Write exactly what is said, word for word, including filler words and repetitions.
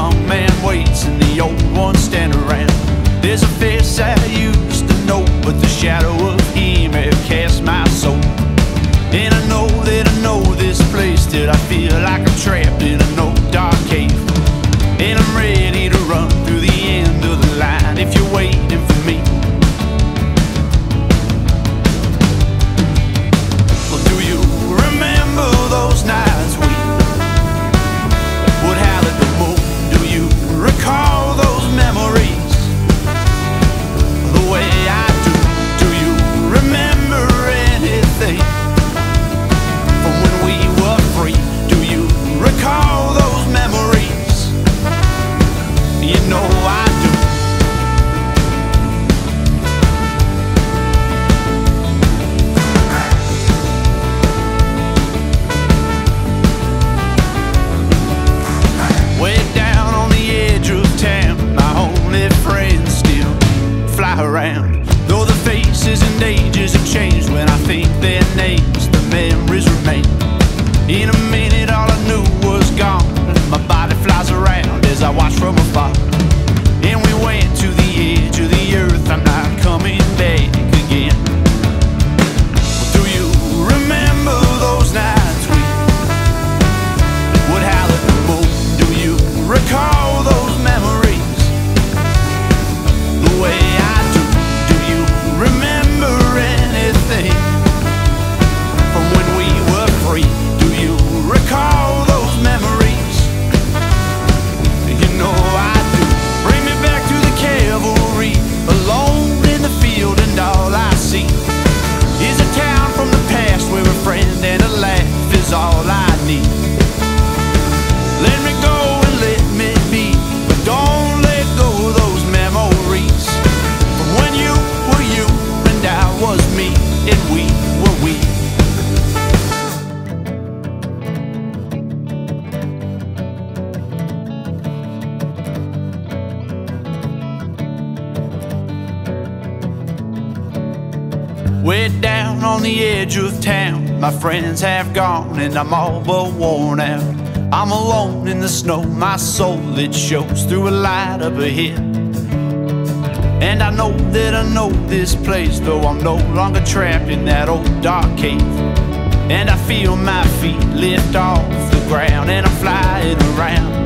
young man waits and the old ones stand around. There's a face I used to know, but the shadow of him had cast my soul. And I know that I know this place, till I feel like I'm trapped in an old dark cave. And I'm ready to run through the end of the line if you're waiting for me. Well, do you remember those nights we would howl at the moon? Do you recall those memories the way I do? Do you remember anything from when we were free? Do you recall those memories? You know I do. Way down on the edge of town, my only friends still fly around. Though the faces and ages have changed, when I think their names, the memories remain. In a minute all I knew was gone, my body flies around as I watch from afar. And we went to the edge of the earth, I'm not coming back again. Well, do you remember those nights we would howl at the moon? Do you recall those memories the way I do? Do you remember anything from when we were free? Do you recall those memories? You know I do. Bring me back to the Cavalry, alone in the field, and all I see is a town from the past where a friend and a laugh is all I need. Let me go and let me be, but don't let go of those memories from when you were you and I was me and we were we. Way down on the edge of town, my friends have gone and I'm all but worn out. I'm alone in the snow, my soul it shows through a light up ahead. And I know that I know this place, though I'm no longer trapped in that old dark cave. And I feel my feet lift off the ground and I'm flying around.